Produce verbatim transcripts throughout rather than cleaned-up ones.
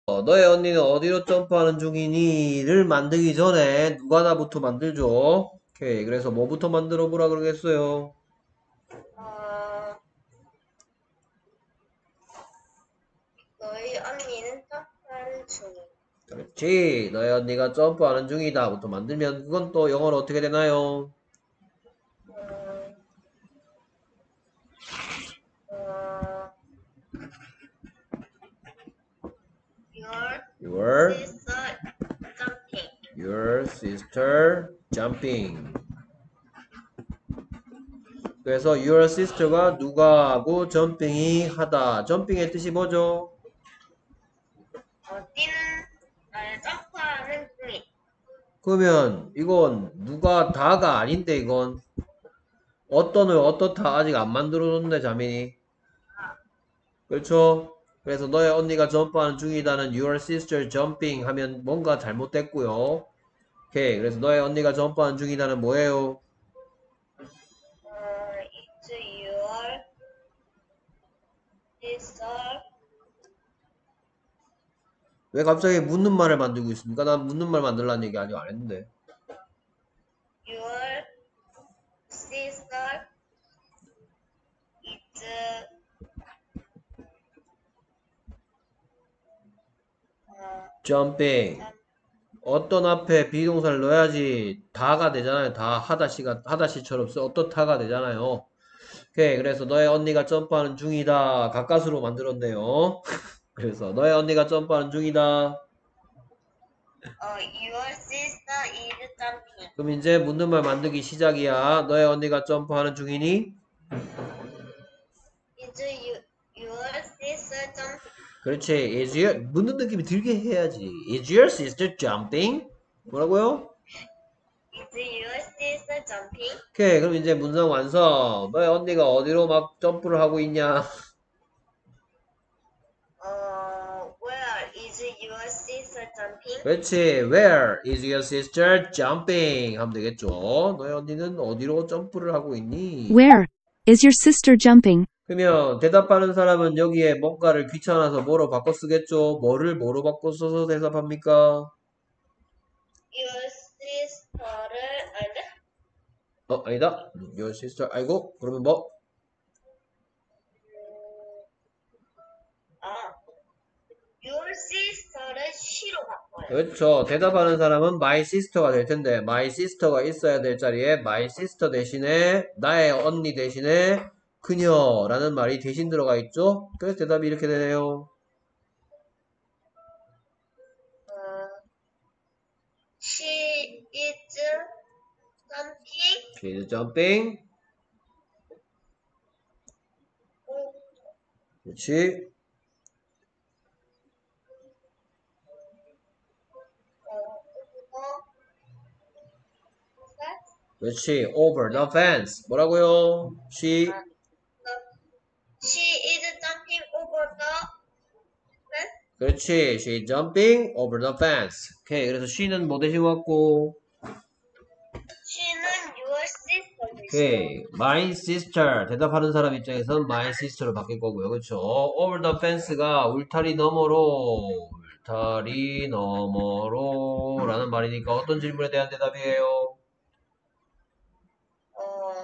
어, 너의 언니는 어디로 점프하는 중이니?를 만들기 전에 누가 나부터 만들죠? 오케이. 그래서 뭐부터 만들어 보라 그러겠어요? 어, 너희 언니는 점프하는 중이다. 그렇지. 너의 언니가 점프하는 중이다부터 만들면 그건 또 영어로 어떻게 되나요? 어, 어, your Your sister jumping. your sister jumping. 그래서 your sister가 누가 하고 jumping이 하다. jumping의 뜻이 뭐죠? 어, 뛰는, 아, 점프하는 중이다. 그러면 이건 누가 다가 아닌데 이건 어떤을 어떻다 아직 안 만들어줬네 자민이. 그렇죠? 그래서 너의 언니가 점프하는 중이다는 your sister jumping 하면 뭔가 잘못됐고요. 오케이. 그래서 너의 언니가 점프하는 중이다는 뭐예요? 어, it's your sister. 왜 갑자기 묻는 말을 만들고 있습니까? 난 묻는 말 만들라는 얘기 아직 안 했는데. Your sister is 어, jumping. 어떤 앞에 비동사를 넣어야지 다가 되잖아요. 다 하다시가 하다시처럼 써 어떻다가 되잖아요. 오케이. 그래서 너의 언니가 점프하는 중이다. 가까스로 만들었네요. 그래서 너의 언니가 점프하는 중이다. 어, your sister is jumping. 그럼 이제 묻는 말 만들기 시작이야. 너의 언니가 점프하는 중이니? Is you, your sister jumping? 그렇지. Is your 묻는 느낌이 들게 해야지. Is your sister jumping? 뭐라고요? Is your sister jumping? 오케이. 그럼 이제 문장 완성. 너의 언니가 어디로 막 점프를 하고 있냐? 어, where is your sister jumping? 그렇지. Where is your sister jumping? 하면 되겠죠. 너의 언니는 어디로 점프를 하고 있니? Where is your sister jumping? 그러면 대답하는 사람은 여기에 뭔가를 귀찮아서 뭐로 바꿔 쓰겠죠? 뭐를 뭐로 바꿔 써서 대답합니까? Your sister를 알래? 어, 아니다. Your sister. 아이고. 그러면 뭐? 아, your sister를 she로 바꿔요. 그렇죠. 대답하는 사람은 my sister가 될 텐데 my sister가 있어야 될 자리에 my sister 대신에 나의 언니 대신에 그녀라는 말이 대신 들어가 있죠. 그래서 대답이 이렇게 되네요. 어, she is jumping. She is jumping. 오, 그렇지. 어, 어, 그렇지. Over the fence. 뭐라고요? She. 아, she is jumping over the fence. 그렇지. She is jumping over the fence. 오케이. 그래서 she는 뭐 대신 왔고? she는 your sister 대신. 오케이. My sister. 대답하는 사람 입장에서는 my sister로 바뀔 거고요. 그렇죠? Over the fence가 울타리 너머로 울타리 너머로 라는 말이니까 어떤 질문에 대한 대답이에요? 어,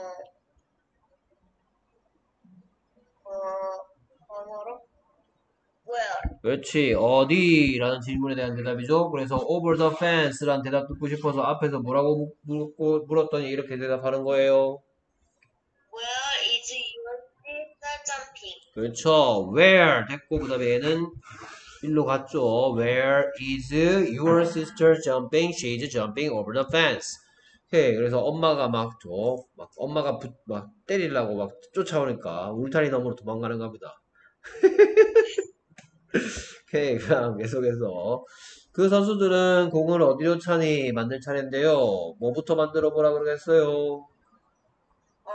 어, 번호로 where? 그렇지. 어디라는 질문에 대한 대답이죠. 그래서 over the fence라는 대답 듣고 싶어서 앞에서 뭐라고 묻고, 물었더니 이렇게 대답하는 거예요. Where is your sister jumping? 그렇죠. where 됐고 그 다음에 얘는 일로 갔죠. Where is your sister jumping? She is jumping over the fence. 오케이. 그래서 엄마가 막, 저, 막, 엄마가 부, 막 때리려고 막 쫓아오니까 울타리 너머로 도망가는 겁니다. 오케이. 그럼 계속해서. 그 선수들은 공을 어디로 차니? 만들 차례인데요. 뭐부터 만들어 보라 그러겠어요? 어,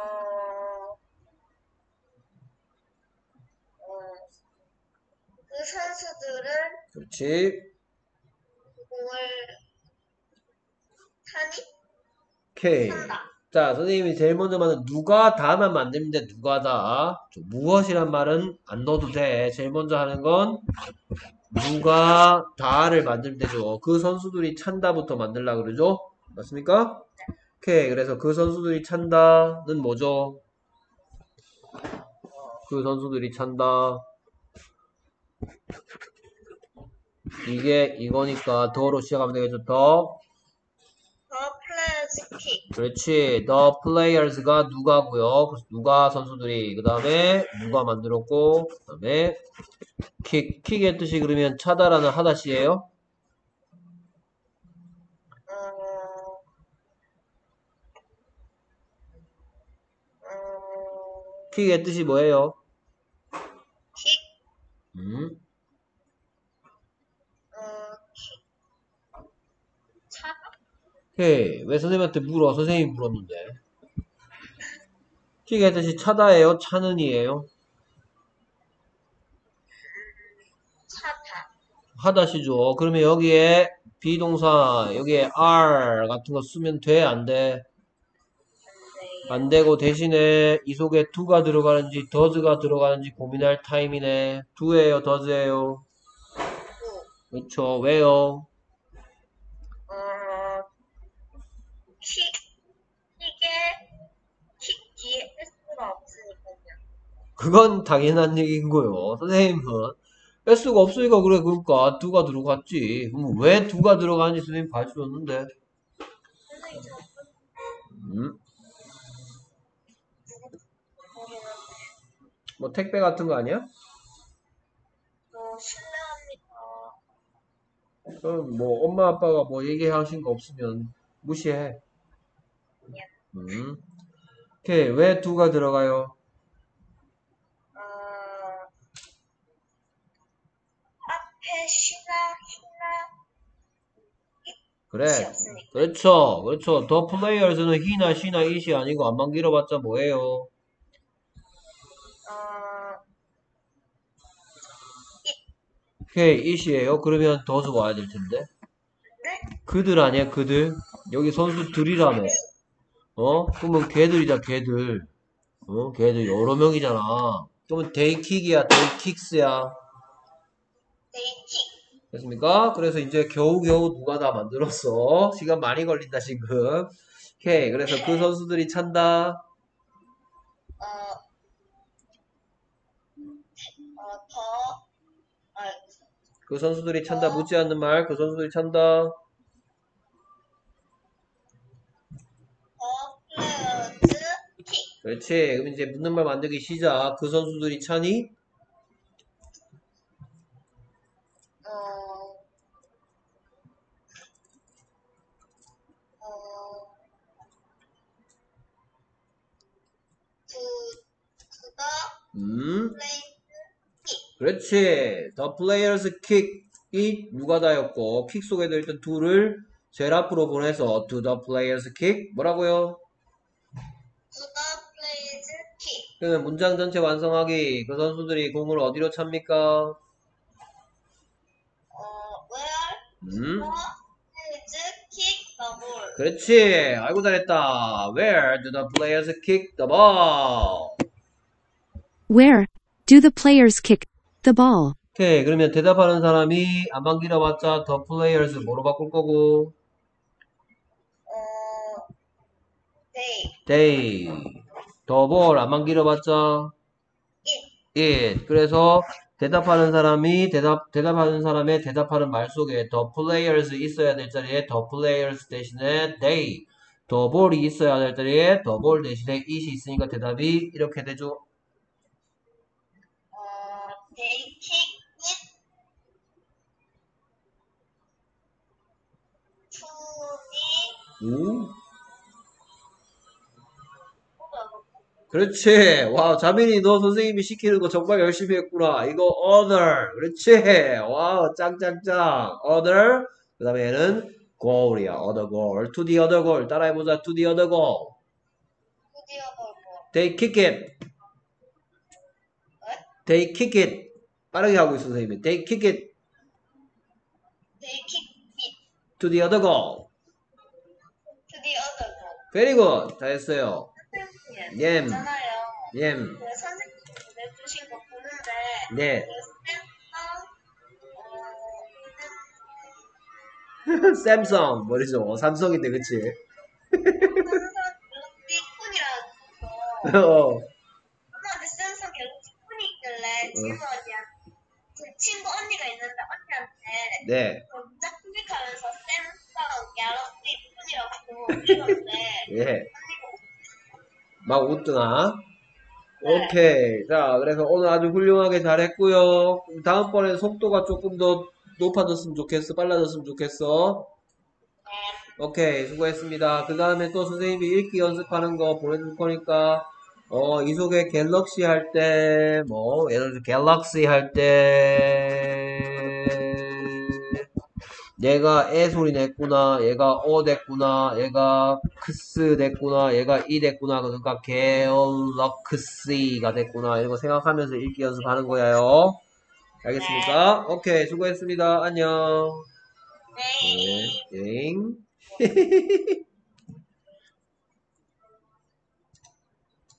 어, 그 선수들은 그렇지. 공을 타니? 오케이. 탄다. 자, 선생님이 제일 먼저 만든 누가 다만 만들면 돼. 누가 다. 무엇이란 말은 안 넣어도 돼. 제일 먼저 하는 건 누가 다를 만들 때죠. 그 선수들이 찬다부터 만들라 그러죠? 맞습니까? 오케이. 그래서 그 선수들이 찬다는 뭐죠? 그 선수들이 찬다. 이게 이거니까 더로 시작하면 되겠죠. 더. The players kick. 그렇지. The players가 누가고요. 그래서 누가 선수들이. 그 다음에 누가 만들었고. 그 다음에 킥. 킥의 뜻이 그러면 차다라는 하다시예요. 음, 음, 킥의 뜻이 뭐예요? kick. 음. 어, kick. 차다. 오케이. 왜 선생님한테 물어? 선생님이 물었는데. 킥의 뜻이 차다예요? 차는이에요? 차다. 하다시죠. 그러면 여기에 비동사, 여기에 are 같은 거 쓰면 돼? 안 돼? 네. 안 되고 대신에 이 속에 do가 들어가는지 does가 들어가는지 고민할 타임이네. do예요? does예요? 또, 그렇죠. 왜요? 어, 킥. 이게 킥 뒤에 S가 없으니까요. 그건 당연한 얘기인 거요. 선생님은 S가 없으니까 그래. 그러니까 do가 들어갔지. 그럼 왜 do가 들어가는지 선생님 봐주셨는데. 선생님, 저 음? 뭐 택배 같은 거 아니야? 어, 실례합니다. 그럼 뭐 엄마 아빠가 뭐 얘기하신 거 없으면 무시해. 음. 오케이. 왜 do가 들어가요? 어, 앞에 쉬나, 희나, 그래. 이 없으니까. 그렇죠. 그렇죠. 더 플레이어스는 he나 she나 it이 아니고 안만 길어봤자 뭐예요? 어, 오케이. it이에요. 그러면 does 와야 될 텐데. 네? 그들 아니야? 그들. 여기 선수들이라며. 어? 그러면 걔들이다. 걔들. 어? 걔들 여러 명이잖아. 그러면 they kick이야. they kicks야. 네이킥. 됐습니까? 그래서 이제 겨우겨우 누가 다 만들었어. 시간 많이 걸린다 지금. 오케이. 그래서 그 선수들이 찬다. 어, 어, 더, 어, 그 선수들이 찬다. 묻지 않는 말. 그 선수들이 찬다. 더 플레이어즈 킥. 그렇지. 그럼 이제 묻는 말 만들기 시작. 그 선수들이 차니? 어, 어, 그, 그가 음. 플레이즈 킥. 그렇지. The players kick이 누가 다였고, 킥 속에 들어있던 do를 제일 앞으로 보내서 to the players kick. 뭐라고요? 그가 플레이즈 킥. 그러면 문장 전체 완성하기. 그 선수들이 공을 어디로 찹니까? 어, where 음. the 플레이즈 킥 the ball. 그렇지. 아이고 잘했다. Where do the players kick the ball? Where do the players kick the ball? 오케이. 그러면 대답하는 사람이 안만 길어봤자 the players 뭐로 바꿀 거고? 어, they, they. the ball 안만 길어봤자 it. it. 그래서 대답하는 사람이 대답 대답하는 사람의 대답하는 말 속에 the players 있어야 될 자리에 the players 대신에 they. the ball이 있어야 될 자리에 the ball 대신에 it이 있으니까 대답이 이렇게 되죠. 어, they kick it to the 오. 그렇지. 와, 자민이 너 선생님이 시키는 거 정말 열심히 했구나. 이거 other. 그렇지. 와우, 짱짱짱. other. 그 다음에 얘는 goal이야. other goal. to the other goal. 따라해보자. to the other goal. 드디어 걸고. They kick it. They kick it. 빠르게 하고 있어, 선생님이. They kick it They kick it to the other goal. to the other goal. Very good. 잘했어요. 선생님, 예. 있잖아요. 예. 그 선생님이 보내주신 거 보는데 네. 그 센터, 어, 샘성 뭐리죠? 삼성인데 그치? 갤럭시 폰이라고 어, 엄마한테 샘성 갤럭시 폰이 있길래 지금 언니한테 제 친구 언니가 있는데 언니한테 네, 그 문자 클릭하면서 샘성 갤럭시 폰이라고 읽었는데 예, 언니가 막 웃더나? 네. 오케이. 자, 그래서 오늘 아주 훌륭하게 잘했고요. 다음번에 속도가 조금 더 높아졌으면 좋겠어. 빨라졌으면 좋겠어. 오케이, 수고했습니다. 그 다음에 또 선생님이 읽기 연습하는 거 보내줄 거니까, 어, 이 속에 갤럭시 할 때, 뭐, 예를 들어 갤럭시 할 때, 얘가 에 소리 냈구나, 얘가 어 됐구나, 얘가 크스 됐구나, 얘가 이 됐구나, 그러니까 갤럭시가 됐구나, 이런 거 생각하면서 읽기 연습하는 거예요. 알겠습니까? 오케이, 수고했습니다. 안녕. 네. 네, 땡.